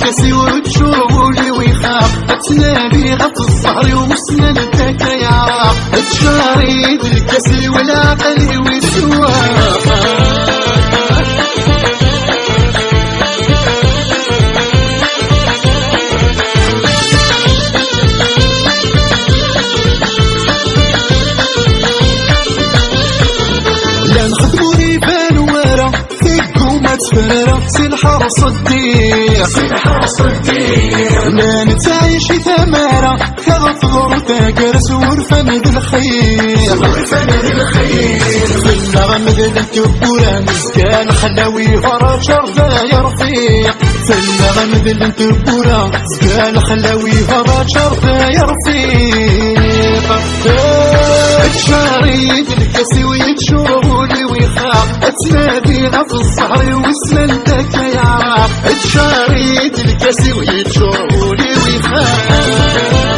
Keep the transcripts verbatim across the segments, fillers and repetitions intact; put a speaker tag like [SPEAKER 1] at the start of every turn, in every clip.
[SPEAKER 1] الكاسي وتشربوا لي ويخاف تنادي غط الصهر ومسنن داك يعرف تشاريد الكاسي والعقل ويسواف تفرر سي الحرص الدير سي الحرص الدير لا نتعيش ثمارة كغفور تاكرس ورفن ذي الخير ورفن ذي الخير في الغمد الانتبورة مسكان خلاوي غرا شرطة يرفيق في الغمد الانتبورة مسكان خلاوي غرا شرطة يرفيق تشاريد الكاسي ويتشربوا لي ويخاف تنادينا في الصهر واسم داك يعرف تشاريد الكاسي ويتشربوا لي ويخاف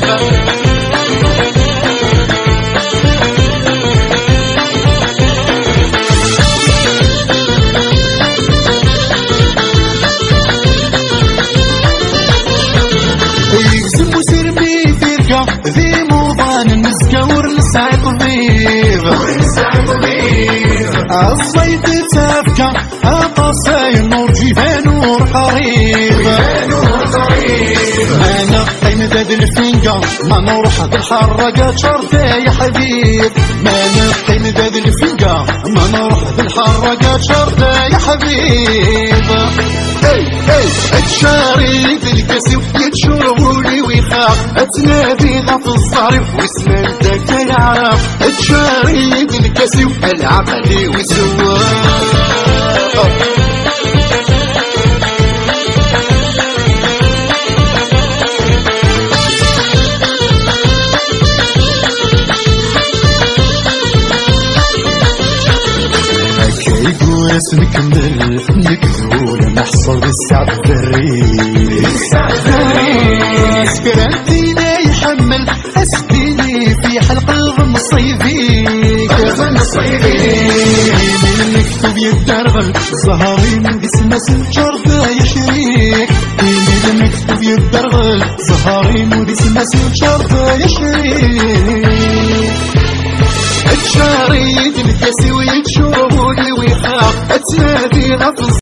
[SPEAKER 1] يكزم وسربي فيركا ذي موضان النسكا ورنسع طبيب ورنسع طبيب الصيد تافكا أقصاي نور جيفان نور قريب نور قريب أنا قيمة ذا الفنجا ما نروح بالحرقة شرطة يا حبيب ما أنا قيمة ذا الفنجا ما نروح بالحرقة شرطة يا حبيب اي اي تشاريد الكاسي يتشربوا لي ويخاف تنادي غف الصهر واسم داك يعرف تشاريد الكاسي والعقل ويسواف نكمل نكذول نحصل السعد الذري السعد الذري سكرانتينا يحمل أسديني في حلق الغم الصيفي الغم الصيفي من المكتوب يتدرغل زهرين بسمة سنجرد يشريك من المكتوب يتدرغل زهرين وبسمة سنجرد يشريك تشاريد الكاسي ويتشربوا لي ويخاف تنادي غف